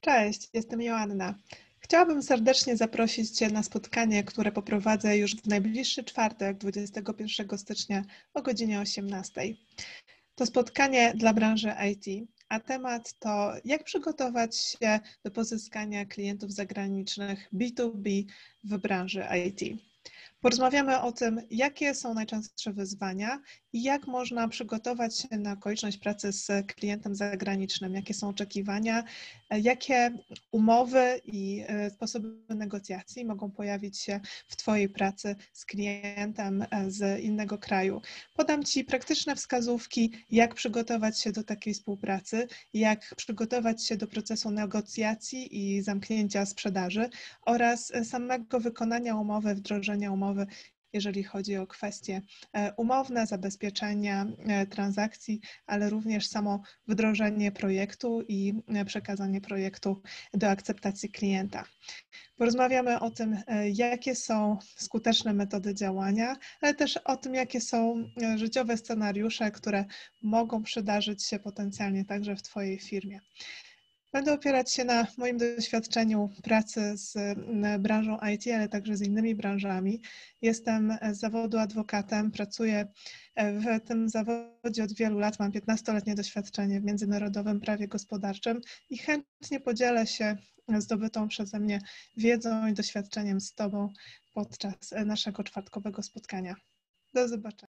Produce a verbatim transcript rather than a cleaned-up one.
Cześć, jestem Joanna. Chciałabym serdecznie zaprosić Cię na spotkanie, które poprowadzę już w najbliższy czwartek, dwudziestego pierwszego stycznia o godzinie osiemnastej. To spotkanie dla branży I T, a temat to jak przygotować się do pozyskania klientów zagranicznych B dwa B w branży I T. Porozmawiamy o tym, jakie są najczęstsze wyzwania i jak można przygotować się na okoliczność pracy z klientem zagranicznym, jakie są oczekiwania, jakie umowy i sposoby negocjacji mogą pojawić się w Twojej pracy z klientem z innego kraju. Podam Ci praktyczne wskazówki, jak przygotować się do takiej współpracy, jak przygotować się do procesu negocjacji i zamknięcia sprzedaży oraz samego wykonania umowy, wdrożenia umowy, jeżeli chodzi o kwestie umowne, zabezpieczenia transakcji, ale również samo wdrożenie projektu i przekazanie projektu do akceptacji klienta. Porozmawiamy o tym, jakie są skuteczne metody działania, ale też o tym, jakie są życiowe scenariusze, które mogą przydarzyć się potencjalnie także w Twojej firmie. Będę opierać się na moim doświadczeniu pracy z branżą I T, ale także z innymi branżami. Jestem z zawodu adwokatem, pracuję w tym zawodzie od wielu lat, mam piętnastoletnie doświadczenie w międzynarodowym prawie gospodarczym i chętnie podzielę się zdobytą przeze mnie wiedzą i doświadczeniem z Tobą podczas naszego czwartkowego spotkania. Do zobaczenia.